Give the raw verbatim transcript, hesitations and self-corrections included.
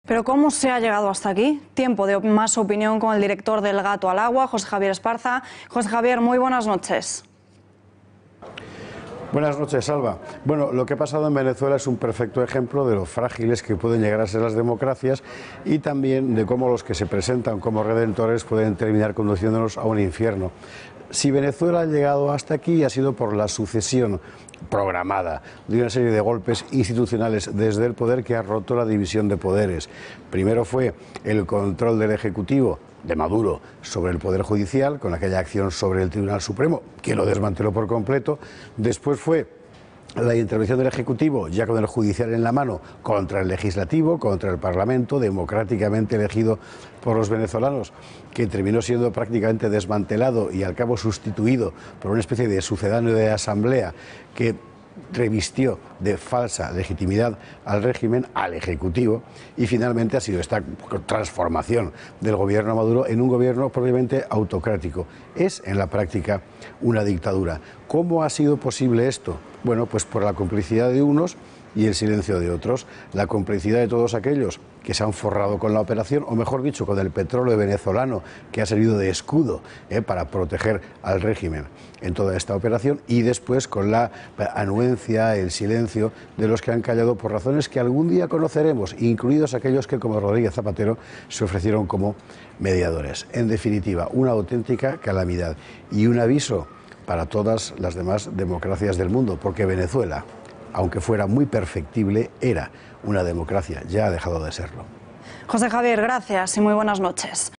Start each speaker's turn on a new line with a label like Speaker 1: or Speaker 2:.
Speaker 1: Pero ¿cómo se ha llegado hasta aquí? Tiempo de más opinión con el director del Gato al Agua, José Javier Esparza. José Javier, muy buenas noches.
Speaker 2: Buenas noches, Salva. Bueno, lo que ha pasado en Venezuela es un perfecto ejemplo de lo frágiles que pueden llegar a ser las democracias y también de cómo los que se presentan como redentores pueden terminar conduciéndonos a un infierno. Si Venezuela ha llegado hasta aquí ha sido por la sucesión programada de una serie de golpes institucionales desde el poder que ha roto la división de poderes. Primero fue el control del Ejecutivo de Maduro sobre el Poder Judicial, con aquella acción sobre el Tribunal Supremo, que lo desmanteló por completo. Después fue la intervención del Ejecutivo, ya con el Judicial en la mano, contra el Legislativo, contra el Parlamento, democráticamente elegido por los venezolanos, que terminó siendo prácticamente desmantelado y al cabo sustituido por una especie de sucedáneo de asamblea que revistió de falsa legitimidad al régimen, al Ejecutivo, y finalmente ha sido esta transformación del gobierno Maduro en un gobierno propiamente autocrático. Es en la práctica una dictadura. ¿Cómo ha sido posible esto? Bueno, pues por la complicidad de unos y el silencio de otros, la complicidad de todos aquellos que se han forrado con la operación, o mejor dicho, con el petróleo venezolano que ha servido de escudo eh, para proteger al régimen en toda esta operación, y después con la anuencia, el silencio de los que han callado por razones que algún día conoceremos, incluidos aquellos que, como Rodríguez Zapatero, se ofrecieron como mediadores. En definitiva, una auténtica calamidad y un aviso para todas las demás democracias del mundo, porque Venezuela, aunque fuera muy perfectible, era una democracia, ya ha dejado de serlo.
Speaker 1: José Javier, gracias y muy buenas noches.